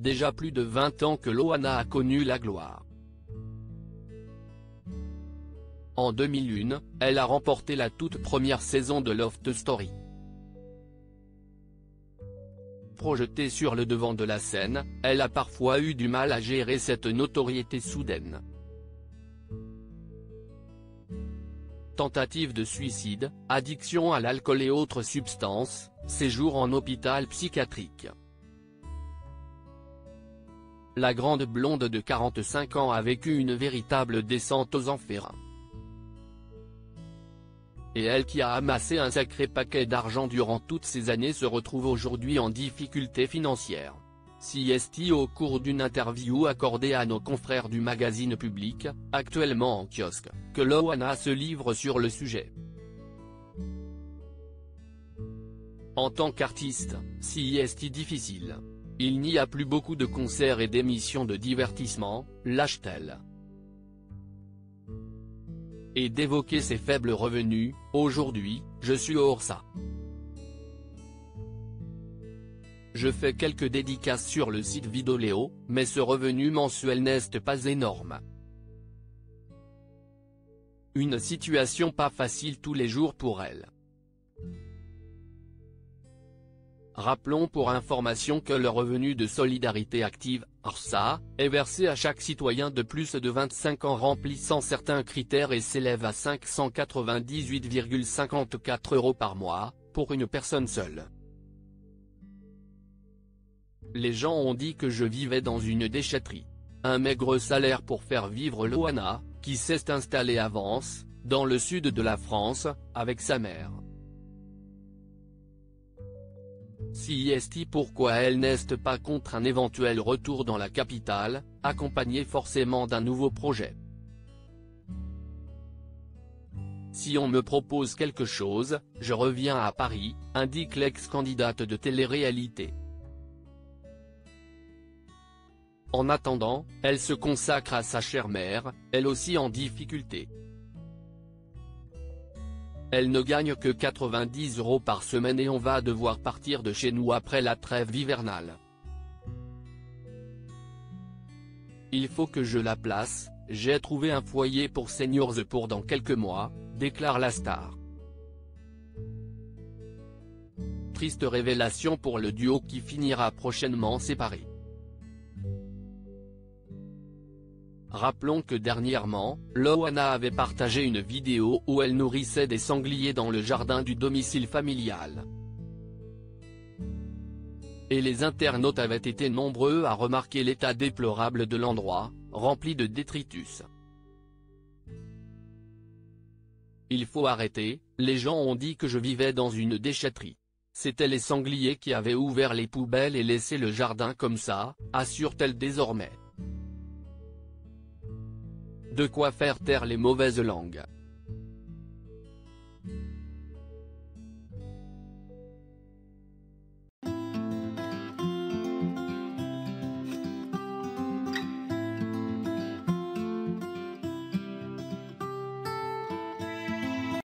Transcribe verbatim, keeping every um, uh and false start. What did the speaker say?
déjà plus de vingt ans que Loana a connu la gloire. En deux mille un, elle a remporté la toute première saison de Love Story. Projetée sur le devant de la scène, elle a parfois eu du mal à gérer cette notoriété soudaine. Tentative de suicide, addiction à l'alcool et autres substances, séjour en hôpital psychiatrique. La grande blonde de quarante-cinq ans a vécu une véritable descente aux enfers. Et elle qui a amassé un sacré paquet d'argent durant toutes ces années se retrouve aujourd'hui en difficulté financière. C S T au cours d'une interview accordée à nos confrères du magazine Public, actuellement en kiosque, que Loana se livre sur le sujet. En tant qu'artiste, C S T difficile. Il n'y a plus beaucoup de concerts et d'émissions de divertissement, lâche-t-elle. Et d'évoquer ses faibles revenus, aujourd'hui, je suis hors ça. Je fais quelques dédicaces sur le site Vidéo, mais ce revenu mensuel n'est pas énorme. Une situation pas facile tous les jours pour elle. Rappelons pour information que le revenu de solidarité active, R S A, est versé à chaque citoyen de plus de vingt-cinq ans remplissant certains critères et s'élève à cinq cent quatre-vingt-dix-huit virgule cinquante-quatre euros par mois, pour une personne seule. Les gens ont dit que je vivais dans une déchetterie. Un maigre salaire pour faire vivre Loana, qui s'est installée à Vence, dans le sud de la France, avec sa mère. C S T pourquoi elle n'est pas contre un éventuel retour dans la capitale, accompagné forcément d'un nouveau projet. Si on me propose quelque chose, je reviens à Paris, indique l'ex-candidate de télé-réalité. En attendant, elle se consacre à sa chère mère, elle aussi en difficulté. Elle ne gagne que quatre-vingt-dix euros par semaine et on va devoir partir de chez nous après la trêve hivernale. Il faut que je la place, j'ai trouvé un foyer pour seniors pour dans quelques mois, déclare la star. Triste révélation pour le duo qui finira prochainement séparé. Rappelons que dernièrement, Loana avait partagé une vidéo où elle nourrissait des sangliers dans le jardin du domicile familial. Et les internautes avaient été nombreux à remarquer l'état déplorable de l'endroit, rempli de détritus. Il faut arrêter, les gens ont dit que je vivais dans une déchetterie. C'étaient les sangliers qui avaient ouvert les poubelles et laissé le jardin comme ça, assure-t-elle désormais. De quoi faire taire les mauvaises langues.